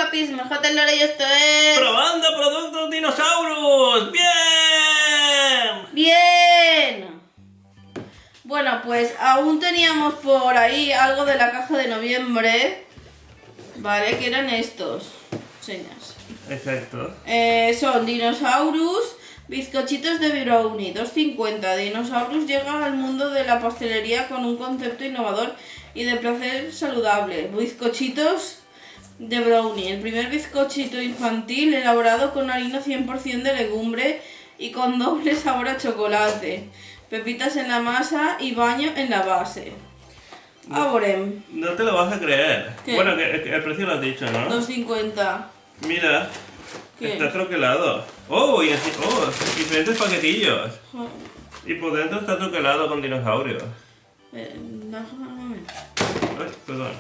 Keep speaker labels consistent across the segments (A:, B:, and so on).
A: papis, mejor Lore y esto es...
B: ¡Probando productos dinosaurios! ¡Bien!
A: ¡Bien! Bueno, pues aún teníamos por ahí algo de la caja de noviembre, ¿vale? Que eran estos. Señas.
B: Exacto.
A: Son Dinosaurus, bizcochitos de brownie, 2,50. Dinosaurus llega al mundo de la pastelería con un concepto innovador y de placer saludable. Bizcochitos de brownie, el primer bizcochito infantil elaborado con harina 100% de legumbre y con doble sabor a chocolate. Pepitas en la masa y baño en la base. Aborem.
B: No te lo vas a creer.
A: ¿Qué?
B: Bueno, que el precio lo has dicho, ¿no?
A: 2,50.
B: Mira,
A: ¿Qué?
B: está troquelado. ¡Oh! Y así, diferentes paquetillos. Y por dentro está troquelado con dinosaurios.
A: Déjame un momento.
B: Ay, perdón.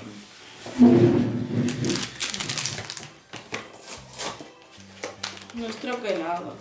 A: No es troquelado.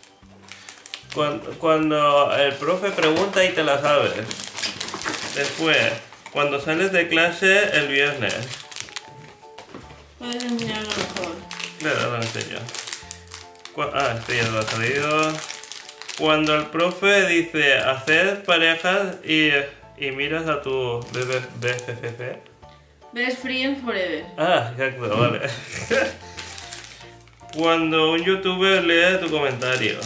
B: Cuando el profe pregunta y te la sabes. Después, cuando sales de clase el viernes.
A: Puedes enseñarlo mejor.
B: Claro, lo enseño. Este ya lo ha salido. Cuando el profe dice hacer parejas y miras a tu BFF.
A: Best Friend Forever.
B: Exacto, vale. Cuando un youtuber lee tu comentario.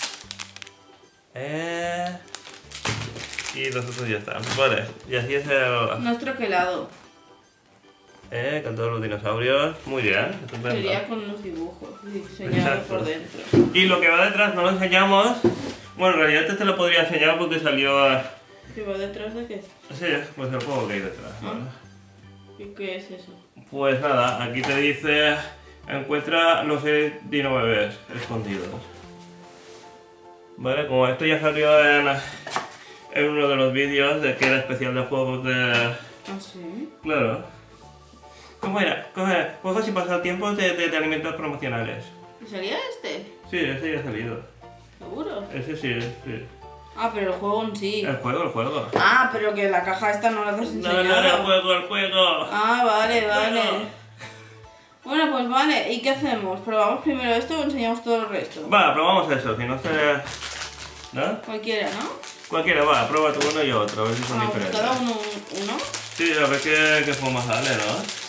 B: Y los otros ya están. Vale, y así es el...
A: No es troquelado.
B: Con todos los dinosaurios. Muy bien, estupendo.
A: Sería con los dibujos diseñados
B: Exacto.
A: por dentro.
B: Y lo que va detrás no lo enseñamos. Bueno, en realidad este te lo podría enseñar porque salió...
A: ¿Qué va detrás de qué?
B: Sí, pues el juego que hay detrás. ¿Vale?
A: ¿Y qué es eso?
B: Pues nada, aquí te dice... Encuentra los 6 dino bebés escondidos. Vale, como esto ya salió en uno de los vídeos de que era especial de juegos de...
A: ¿Ah, sí?
B: Claro. ¿Cómo era? Juegos y pasatiempos de alimentos promocionales.
A: ¿Y salía este?
B: Sí, ese ya ha salido.
A: ¿Seguro?
B: Ese sí, sí.
A: Ah, pero el juego en sí.
B: El juego.
A: Ah, pero que la caja esta no la has enseñado.
B: No, el juego.
A: Ah, vale. Bueno, pues vale. ¿Y qué hacemos? ¿Probamos primero esto o enseñamos todo el resto?
B: Va, probamos eso, si no se... ¿No?
A: Cualquiera, ¿no?
B: Cualquiera, va, prueba tú uno y otro, a ver si son diferentes.
A: ¿Cada uno?
B: Sí, a ver qué forma sale, ¿no?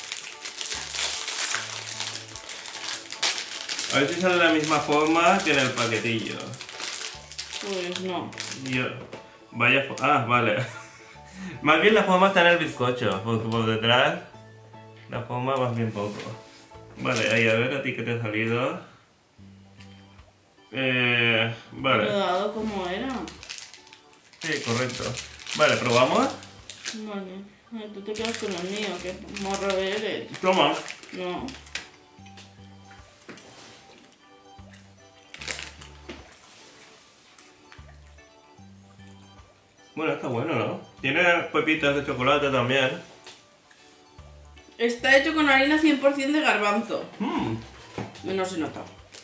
B: A ver si sale la misma forma que en el paquetillo.
A: Pues no.
B: Vaya vale. Más bien la forma está en el bizcocho, porque por detrás la forma más bien poco. Vale, ahí a ver a ti qué te ha salido. Vale.
A: Cuidado, ¿cómo era?
B: Sí, correcto. Vale, ¿probamos?
A: Vale. Ay, tú te quedas con el mío, qué morro eres.
B: Toma.
A: No.
B: Bueno, está bueno, ¿no? Tiene pepitas de chocolate también.
A: Está hecho con harina 100% de garbanzo. No se nota.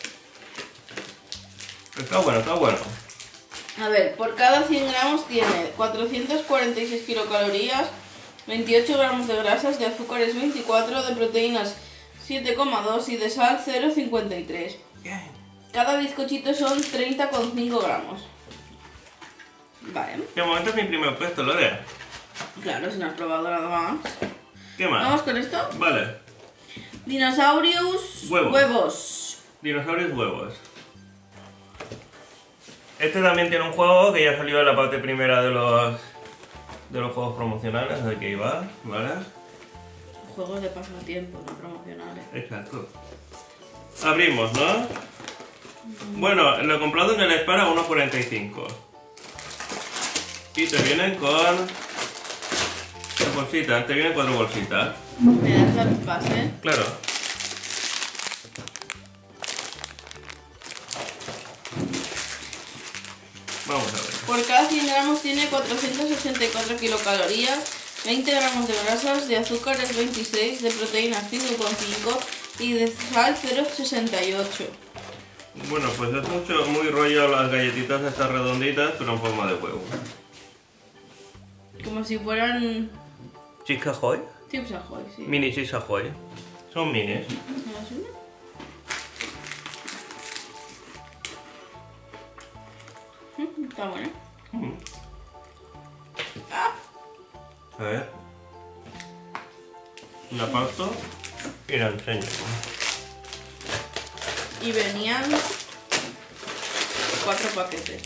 B: Está bueno.
A: A ver, por cada 100 gramos tiene 446 kilocalorías, 28 gramos de grasas, de azúcares 24, de proteínas 7,2 y de sal 0,53. Cada bizcochito son 30,5 gramos. Vale.
B: De momento es mi primer puesto, Lore.
A: Claro, si no has probado nada más.
B: ¿Qué más?
A: ¿Vamos con esto?
B: Vale.
A: Dinosaurios
B: Huevos. Dinosaurios huevos. Este también tiene un juego que ya salió en la parte primera de los juegos promocionales, de que iba, ¿vale?
A: Juegos de pasatiempo, no promocionales.
B: Exacto. Abrimos, ¿no? Bueno, lo he comprado en el Spar a 1,45. Y te vienen con... bolsitas, te vienen 4 bolsitas.
A: ¿Me das la base?
B: Claro. Vamos a ver.
A: Por cada 100 gramos tiene 484 kilocalorías, 20 gramos de grasas, de azúcares 26, de proteínas 5,5 y de sal 0,68.
B: Bueno, pues es muy rollo las galletitas estas redonditas, pero en forma de huevo.
A: Como si fueran
B: Chips Ahoy.
A: Chips Ahoy, sí.
B: Mini Chips Ahoy. Son minis.
A: ¿No es una? Está buena. Ah,
B: A ver. La parto y la enseño.
A: y venían 4 paquetes.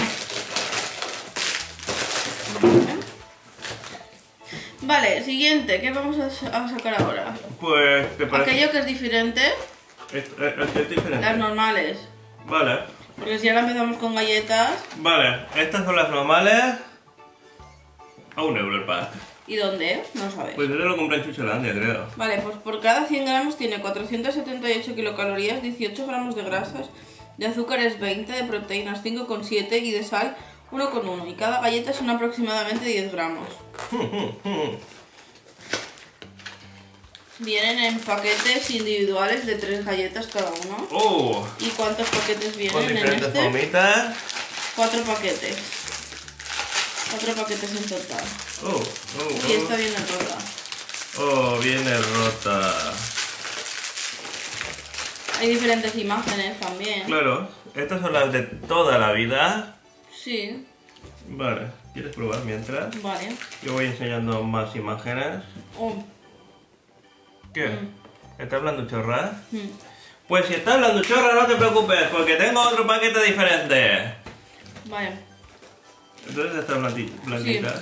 A: Vale, siguiente, ¿qué vamos a sacar ahora?
B: Pues, ¿te parece?
A: Aquello que es diferente,
B: Es diferente.
A: las normales.
B: Vale.
A: Porque si ahora empezamos con galletas,
B: Vale, estas son las normales. A €1 el pack.
A: ¿y dónde? No sabes.
B: Pues yo lo compré en Chuchelandia, creo.
A: Vale, pues por cada 100 gramos tiene 478 kilocalorías, 18 gramos de grasas, de azúcares 20, de proteínas 5,7 y de sal 1,1. Y cada galleta son aproximadamente 10 gramos. Vienen en paquetes individuales de 3 galletas cada uno.
B: ¡Oh!
A: ¿Y cuántos paquetes
B: Con
A: vienen en
B: diferentes
A: este?
B: formitas.
A: 4 paquetes. 4 paquetes en total. Y esta viene rota.
B: Oh, viene rota.
A: Hay diferentes imágenes también.
B: Claro, estas son las de toda la vida.
A: Sí,
B: Vale, ¿quieres probar mientras?
A: vale.
B: Yo voy enseñando más imágenes.
A: Oh,
B: ¿Qué? ¿Estás hablando chorras?
A: mm.
B: Pues si estás hablando chorras no te preocupes, porque tengo otro paquete diferente.
A: Vale.
B: Entonces estas blanditas.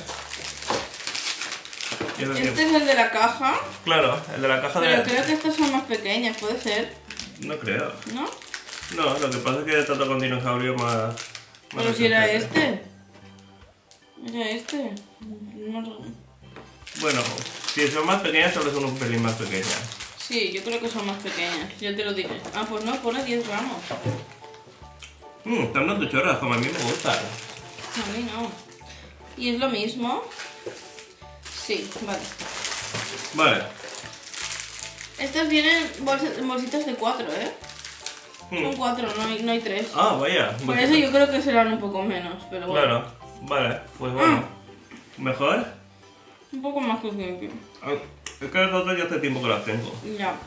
B: Y eso
A: Este
B: que-
A: es el de la caja,
B: Claro, el de la caja
A: pero
B: de...
A: creo que estas son más pequeñas, puede ser,
B: No creo.
A: ¿no?
B: No, lo que pasa es que trato con dinosaurios más...
A: Pero si era este. Era este. No sé.
B: Bueno, si son más pequeñas, solo son un pelín más pequeñas.
A: Sí, yo creo que son más pequeñas, yo te lo diré. Ah, pues no, pone 10 gramos.
B: Están dando chorras, como a mí me gustan.
A: A mí no. ¿Y es lo mismo? Sí, vale.
B: Vale.
A: Estas vienen bolsitas de 4, ¿eh? Son 4, no hay 3.
B: Ah, vaya.
A: Por eso yo creo que serán un poco menos, pero bueno.
B: Claro, vale, pues bueno. ¿Mejor?
A: Un poco más que 5.
B: Ah, es que las otras ya hace tiempo que las tengo.
A: Ya.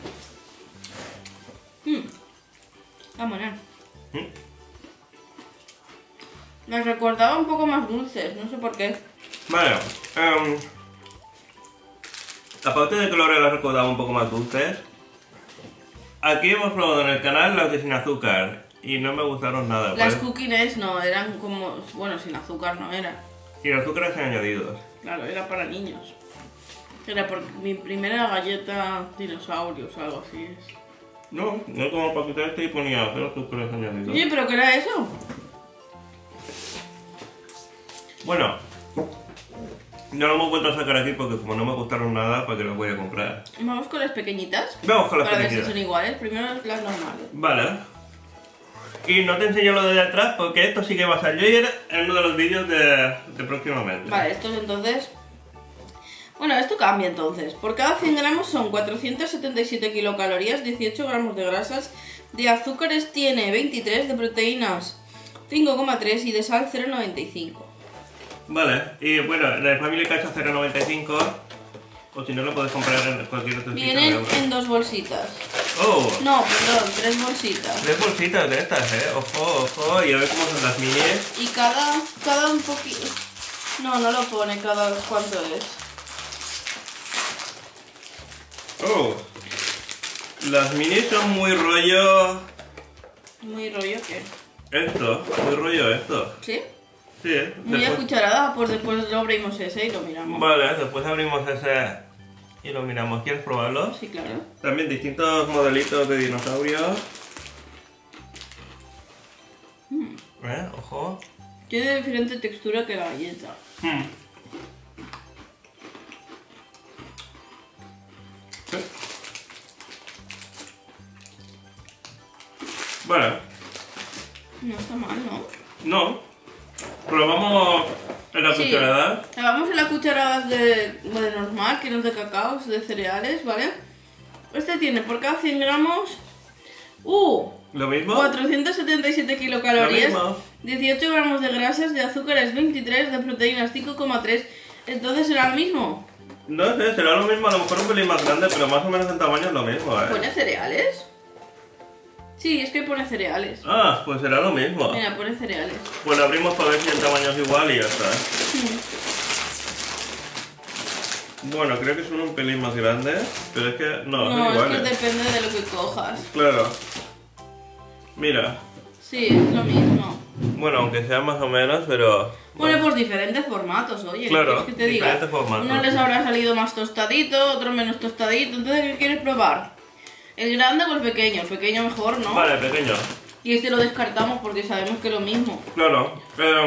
A: Vámonos.
B: ¿Mm?
A: Me recordaba un poco más dulces, no sé por qué.
B: Vale. Aparte de que Laura las recordaba un poco más dulces, aquí hemos probado en el canal las de sin azúcar y no me gustaron nada.
A: Las
B: ¿vale?
A: cookies no, eran como... Bueno, sin azúcar no era.
B: Y los azúcares añadidos.
A: Claro, era para niños. Era por mi primera galleta dinosaurios o algo así es.
B: No, no como para quitar este y ponía 0 azúcares añadidos.
A: Oye, ¿pero qué era eso?
B: Bueno, no lo hemos vuelto a sacar aquí porque como no me gustaron nada, ¿para qué los voy a comprar?
A: Vamos con las pequeñitas.
B: Vamos con las
A: para ver
B: pequeñitas.
A: si son iguales. Primero las normales.
B: Vale. Y no te enseño lo de detrás porque esto sí que va a salir en uno de los vídeos de próximamente.
A: Vale, estos entonces... Bueno, esto cambia entonces. Por cada 100 gramos son 477 kilocalorías, 18 gramos de grasas, de azúcares tiene 23, de proteínas 5,3 y de sal 0,95.
B: Vale, y bueno, la Family Cacha 0,95 o si no lo puedes comprar en cualquier otro sitio.
A: Vienen en 2 bolsitas.
B: ¡Oh!
A: No, perdón, 3 bolsitas.
B: 3 bolsitas de estas, Ojo, ojo, y a ver cómo son las minis.
A: Y cada un poquito... No, no lo pone cada cuánto es.
B: ¡Oh! Las minis son muy rollo...
A: Muy rollo que...
B: Esto, muy rollo esto.
A: ¿Sí?
B: Sí,
A: Muy a
B: después...
A: cucharada, pues después lo abrimos ese y lo miramos.
B: Vale, después abrimos ese y lo miramos. ¿Quieres probarlo?
A: Sí, claro.
B: También distintos modelitos de dinosaurios. Ojo.
A: Tiene diferente textura que la galleta.
B: Sí. Vale.
A: No está mal, ¿no?
B: No. Probamos en la
A: Sí.
B: cucharada.
A: Vamos en las cucharadas de normal, que no es de cacao, es de cereales, ¿vale? Este tiene por cada 100 gramos...
B: ¿Lo mismo?
A: 477
B: Lo
A: kilocalorías,
B: mismo.
A: 18 gramos de grasas, de azúcares 23, de proteínas 5,3. Entonces será el mismo.
B: No sé, será lo mismo, a lo mejor un pelín más grande, pero más o menos en tamaño es lo mismo, ¿eh?
A: ¿Pone cereales? Sí, es que pone cereales.
B: Ah, pues será lo mismo.
A: Mira, pone cereales.
B: Pues lo abrimos para ver si el tamaño es igual y ya está. Bueno, creo que son un pelín más grandes, pero es que no, son
A: No, es
B: iguales.
A: que depende de lo que cojas.
B: Claro. Mira.
A: Sí, es lo mismo.
B: Bueno, aunque sea más o menos, pero...
A: Pone por diferentes formatos, oye.
B: Claro,
A: ¿qué quieres que te diga?
B: diferentes formatos.
A: Uno les habrá salido más tostadito, otro menos tostadito. Entonces, ¿qué quieres probar? ¿El grande o el pequeño? El pequeño mejor, ¿no?
B: Vale, pequeño.
A: Y este lo descartamos porque sabemos que es lo mismo.
B: Claro.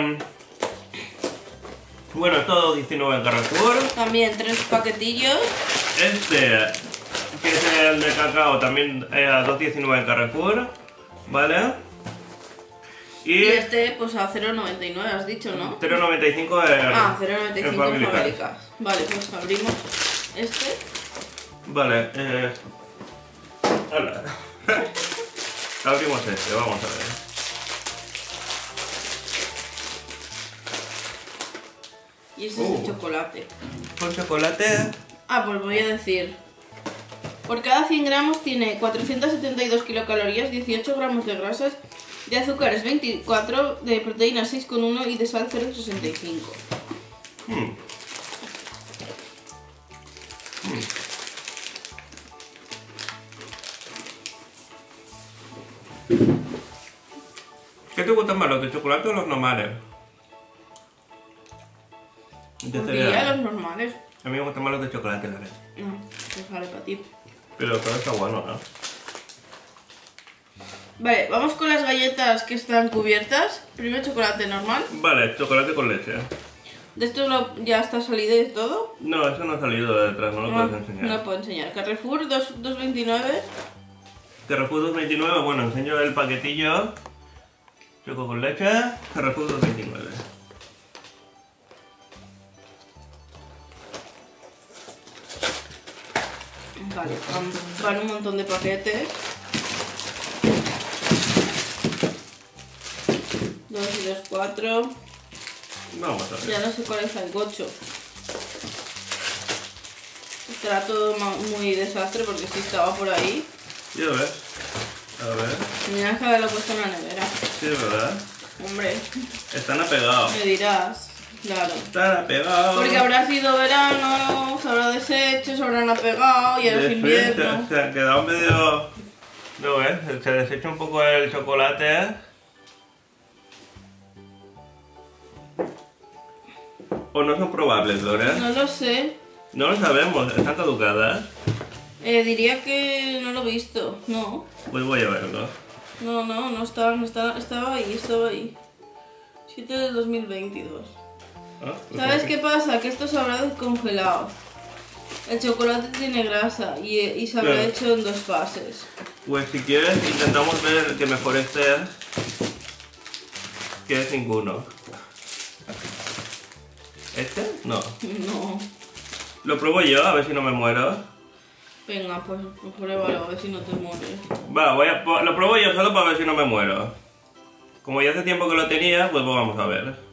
B: Bueno, es todo 19 en Carrefour.
A: También 3 paquetillos.
B: Este, que es el de cacao, también a 2,19 en Carrefour. Vale.
A: Y este, pues a 0,99 has dicho, ¿no?
B: 0,95 en...
A: Ah, 0,95 en
B: Family
A: Fábricas. Vale, pues abrimos este.
B: Vale, hola. Abrimos este, vamos a ver.
A: Y este es el chocolate.
B: Con chocolate.
A: Ah, pues voy a decir. Por cada 100 gramos tiene 472 kilocalorías, 18 gramos de grasas, de azúcares 24, de proteínas 6,1 y de sal 0,65.
B: ¿Qué te gustan más, los de chocolate o los normales? De
A: Diría
B: cereal.
A: los normales.
B: A mí me gustan más los de chocolate, la verdad.
A: No, pues vale para ti.
B: Pero todo está bueno, ¿no?
A: Vale, vamos con las galletas que están cubiertas. Primero chocolate normal.
B: Vale, chocolate con leche.
A: De esto ya está salido de todo.
B: No, eso no ha salido de detrás, no lo puedes enseñar.
A: No lo puedo enseñar. Carrefour 2,29.
B: Carrefour 2,29, bueno, enseño el paquetillo. Choco con leche, Carrefour 2,29.
A: Vale, van un montón de paquetes. 2 y 2, 4.
B: Vamos a ver.
A: Ya no sé cuál es el gocho. Estará todo muy desastre porque sí estaba por ahí.
B: Ya ves. A ver.
A: Tenías que haberlo puesto en la nevera.
B: Sí, ¿verdad?
A: Hombre,
B: Están apegados.
A: me dirás. Claro.
B: Están apegados.
A: Porque habrá sido verano, se habrá deshecho, se habrán apegado y ahora es invierno.
B: Se ha quedado medio... ¿No ves? Se desecha un poco el chocolate. ¿O no son probables, Lore?
A: No lo sé.
B: No lo sabemos, están caducadas.
A: Diría que no lo he visto. No.
B: Pues voy a verlo.
A: No estaba ahí. 7 de 2022.
B: Ah, pues
A: ¿Sabes
B: aquí.
A: qué pasa? Que esto se habrá descongelado. El chocolate tiene grasa y se habrá
B: Claro.
A: hecho en 2 fases.
B: Pues si quieres intentamos ver que mejor esté que es ninguno. ¿Este? No.
A: No.
B: Lo pruebo yo, a ver si no me muero.
A: Venga, pues pruébalo, a ver si no te mueres.
B: Va, lo pruebo yo solo para ver si no me muero. Como ya hace tiempo que lo tenía, pues vamos a ver.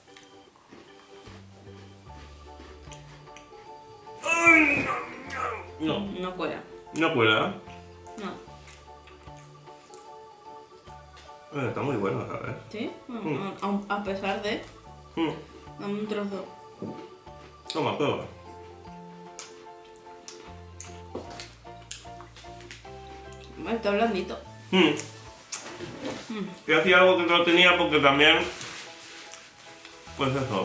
B: No,
A: No cuela.
B: no cuela.
A: No.
B: Bueno, está muy bueno, a ver.
A: ¿Sí? A pesar de... Dame un trozo.
B: Toma, prueba.
A: Está blandito.
B: Que hacía algo que no tenía porque también... Pues eso.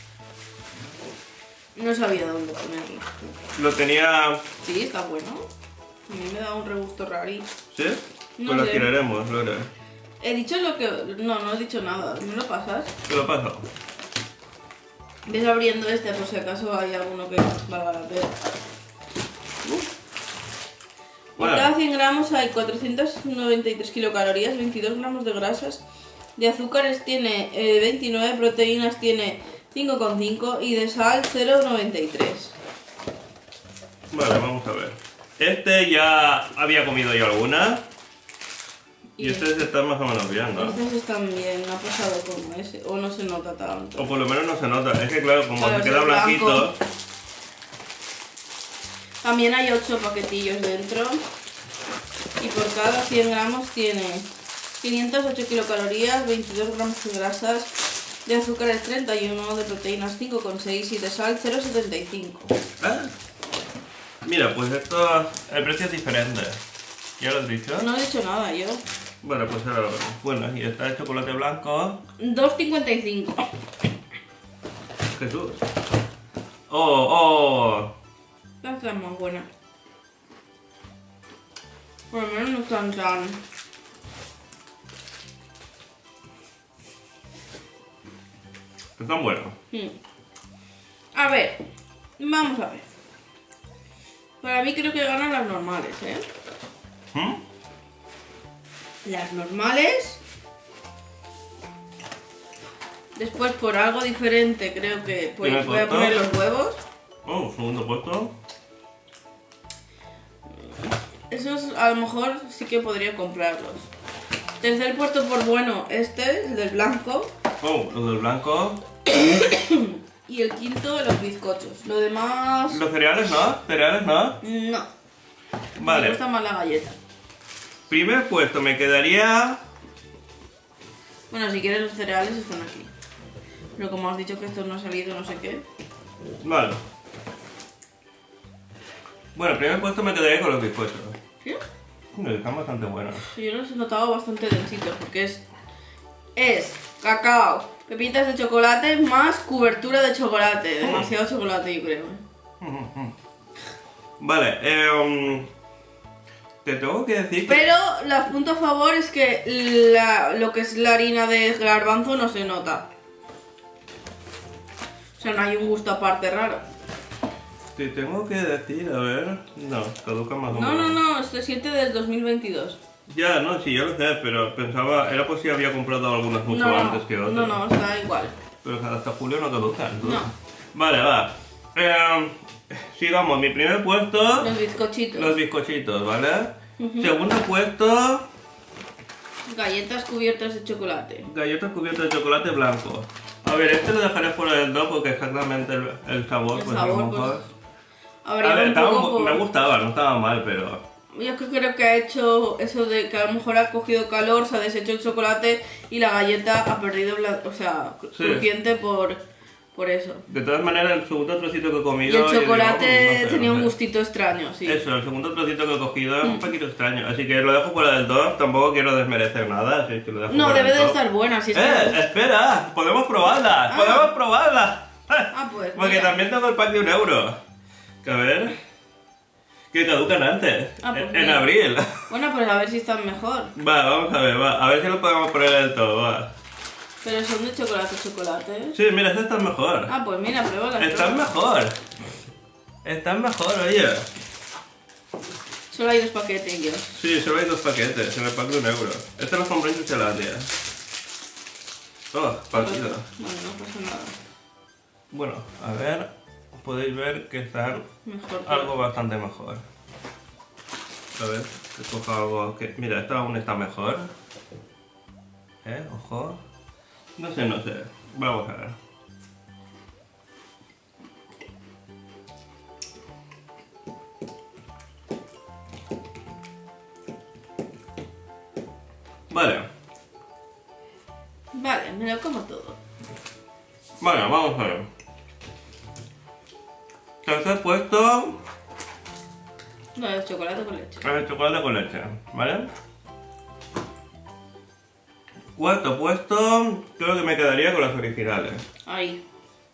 A: No sabía dónde ponerlo.
B: Lo tenía...
A: Sí, está bueno. A mí me da un regusto raro.
B: ¿Sí?
A: No
B: Pues lo
A: sé.
B: tiraremos, Lore.
A: He dicho lo que... No he dicho nada. ¿Me lo pasas?
B: ¿Qué lo paso?
A: Ves abriendo este por si acaso hay alguno que valga la pena. Por
B: Bueno.
A: cada 100 gramos hay 493 kilocalorías, 22 gramos de grasas, de azúcares tiene 29, proteínas tiene 5,5 y de sal 0,93.
B: Vale, vamos a ver. Este ya había comido yo alguna. Y este se está más o menos bien, ¿no?
A: Estos están bien, no ha pasado como ese, o no se nota tanto.
B: O por lo menos no se nota. Es que claro, como
A: Claro,
B: se queda
A: es blanco.
B: blanquito...
A: También hay 8 paquetillos dentro. Y por cada 100 gramos tiene 508 kilocalorías, 22 gramos de grasas, de azúcares 31, de proteínas 5,6 y de sal 0,75.
B: Ah. Mira, pues esto, el precio es diferente. ¿Ya lo has dicho?
A: No he dicho nada yo.
B: Bueno, pues ahora lo vemos. Bueno, y está el chocolate blanco.
A: 2,55.
B: Jesús. ¡Oh!
A: Esta es más buena. Por lo menos no están tan...
B: Están buenos.
A: A ver, vamos a ver. Para mí creo que ganan las normales, ¿eh? Las normales. Después por algo diferente creo que voy a poner los huevos.
B: Oh, segundo puesto.
A: Esos a lo mejor sí que podría comprarlos. Tercer puesto por bueno, el del blanco.
B: Oh, los del blanco.
A: Y el quinto, los bizcochos. Lo demás...
B: ¿Los cereales no? ¿Cereales no?
A: No.
B: Vale.
A: Me gusta más la galleta.
B: Primer puesto me quedaría...
A: Bueno, si quieres los cereales están aquí. Pero como has dicho que esto no ha salido no sé qué.
B: Vale. Bueno, primer puesto me quedaría con los bizcochos.
A: ¿Sí?
B: Están bastante buenos.
A: Sí, yo los he notado bastante densitos porque es cacao, pepitas de chocolate más cobertura de chocolate. Demasiado chocolate, yo creo.
B: Vale, te tengo que decir que...
A: Pero el punto a favor es que lo que es la harina de garbanzo no se nota. O sea, no hay un gusto aparte raro.
B: Te tengo que decir, a ver... No, caduca más o
A: No,
B: menos.
A: no, este 7 del 2022.
B: Ya, no, sí, yo lo sé, pero pensaba... Era por si había comprado algunas mucho antes que otras.
A: No, está igual.
B: Pero hasta julio no caducan.
A: No.
B: Vale, va. Sigamos, mi primer puesto...
A: Los bizcochitos.
B: Los bizcochitos, ¿vale? Segundo puesto...
A: Galletas cubiertas de chocolate.
B: Galletas cubiertas de chocolate blanco. A ver, este lo dejaré fuera del 2 porque exactamente el sabor, pues a lo mejor...
A: A ver,
B: me gustaba, no estaba mal, pero...
A: Yo creo que ha hecho eso de que a lo mejor ha cogido calor, se ha deshecho el chocolate y la galleta ha perdido, crujiente por eso.
B: De todas maneras, el segundo trocito que he comido...
A: Y el chocolate
B: no sé,
A: tenía un gustito extraño, sí.
B: Eso, el segundo trocito que he cogido es un poquito extraño. Así que lo dejo fuera del 2, tampoco quiero desmerecer nada, así que lo dejo
A: No,
B: fuera
A: debe
B: del
A: de
B: top.
A: estar buena, si es que...
B: Espera, podemos probarla, podemos probarla.
A: Pues
B: Porque
A: mira.
B: también tengo el pack de €1. Que a ver... Que caducan antes,
A: Pues
B: en
A: mira.
B: abril.
A: Bueno, pues a ver si están mejor.
B: Va, vamos a ver, a ver si lo podemos poner en el top, va.
A: Pero son de chocolate.
B: Sí, mira, este está mejor.
A: Pues mira, pruébala.
B: Están mejor. Están mejor, oye.
A: Solo hay 2 paquetillos.
B: Sí, solo hay 2 paquetes, en el pack de €1. Este lo compré en Chuchelandia. Oh, partido.
A: Bueno, no pasa nada.
B: Bueno, a ver, podéis ver que están
A: Mejor.
B: algo bastante mejor. A ver, que coja algo que... Mira, esta aún está mejor. Ojo. No sé. Vamos a ver.
A: Vale, me lo como todo.
B: Bueno, vamos a ver. Tercer puesto,
A: No, es chocolate con leche.
B: el chocolate con leche, ¿vale? Cuarto puesto, creo que me quedaría con las originales.
A: Ahí.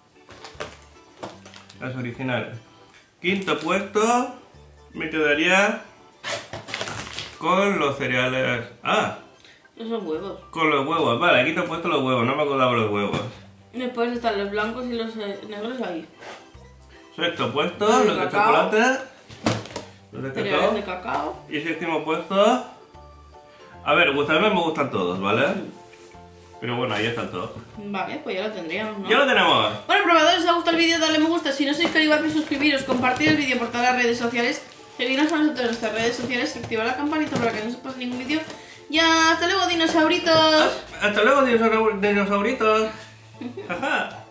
B: Las originales. Quinto puesto, me quedaría con los cereales.
A: Esos huevos.
B: Con los huevos. Vale, quinto puesto los huevos, no me acordaba los huevos.
A: Después están los blancos y los negros ahí.
B: Sexto puesto,
A: Los de
B: los de
A: cacao.
B: chocolate. Los de
A: Cereales
B: cacao.
A: de cacao.
B: Y séptimo puesto. A ver, gustarme me gustan todos, ¿vale? Pero bueno, ahí están todos.
A: Vale, pues ya lo tendríamos, ¿no?
B: ¡Ya lo tenemos!
A: Bueno, probadores, os ha gustado el vídeo, darle me gusta. Si no sois caribates, suscribiros, compartir el vídeo por todas las redes sociales. Seguidnos a nosotros en nuestras redes sociales, activar la campanita para que no se pase ningún vídeo. ¡Ya! ¡Hasta luego, dinosauritos!
B: ¡Hasta luego, dinosauritos! ¡Jaja!